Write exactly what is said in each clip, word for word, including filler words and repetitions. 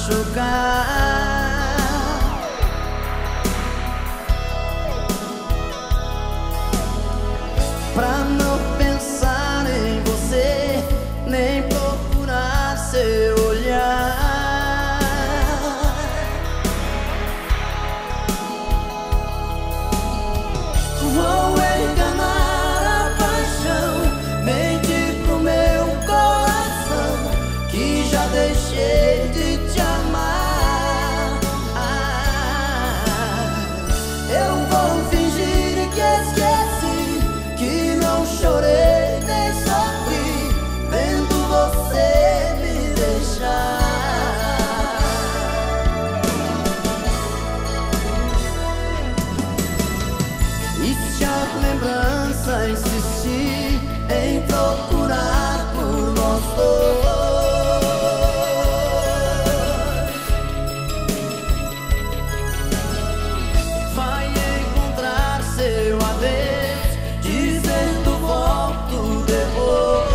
machucar. Pra não pensar em você, nem procurar seu olhar. Vou enganar a paixão, mentir pro meu coração, que já deixei de te amar. Ah, eu vou fingir que esqueci, que não chorei nem sofri, vendo você me deixar. E se a lembrança insistir em procurar por nós dois, vai encontrar seu adeus, dizendo volto depois.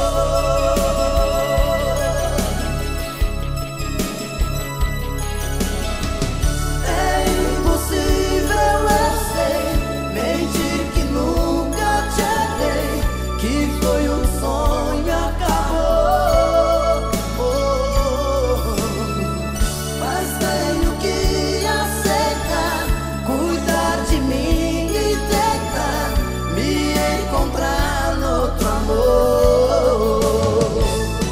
É impossível, eu sei, mentir que nunca te amei, que foi um sonho e acabou. Oh, mas tenho que aceitar, cuidar de mim e tentar me encontrar no outro amor.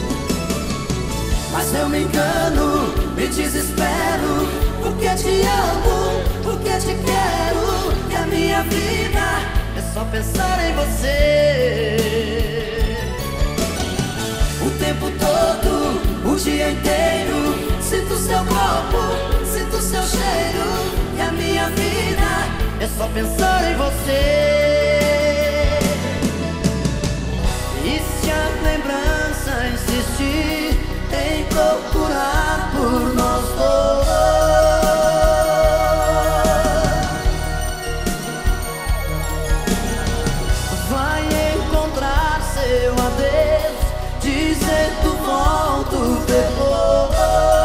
Mas eu me engano, me desespero, porque te amo, porque te quero, e a minha vida é só pensar em você. O tempo todo, o dia inteiro, sinto seu corpo, sinto seu cheiro, e a minha vida é só pensar em você. E se a lembrança insistir em procurar por nós dois, vai encontrar seu adeus, dizendo volto depois.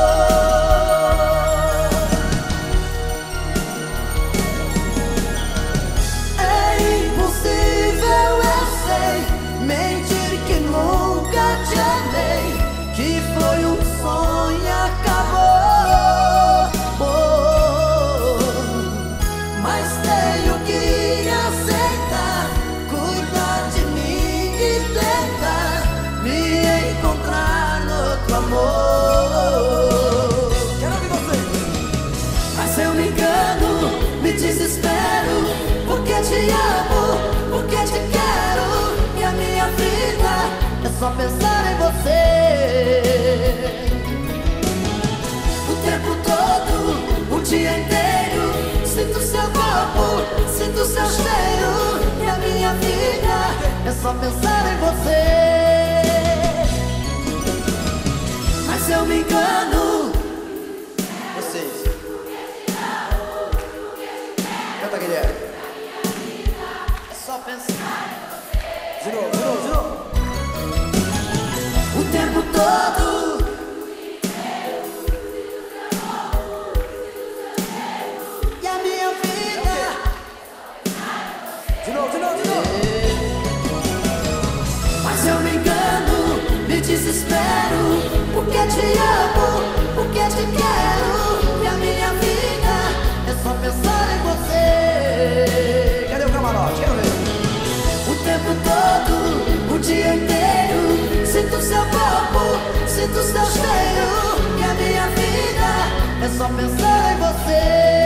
É impossível, eu sei, mentir que nunca te amei, que foi um sonho e acabou. Oh, mas tenho que aceitar, cuidar de mim e tentar me encontrar no outro amor. Quero ouvir você. Mas eu me engano, me desespero, porque te amo, porque te quero, e a minha vida é só pensar em você. O tempo todo, o dia inteiro, sinto seu corpo, sinto seu cheiro, e a minha vida é só pensar em você. Mas eu me engano. Vocês canta, Guilherme. É só pensar. De novo, de novo, de novo. O tempo todo, e a minha vida. De novo, de novo, de novo. Mas eu me engano, me desespero, porque te amo, porque te quero, e a minha vida é só pensar em você. Cadê o camarote? Quero ver. O tempo todo, o dia inteiro, sinto seu corpo, sinto seu cheiro, e a minha vida é só pensar em você.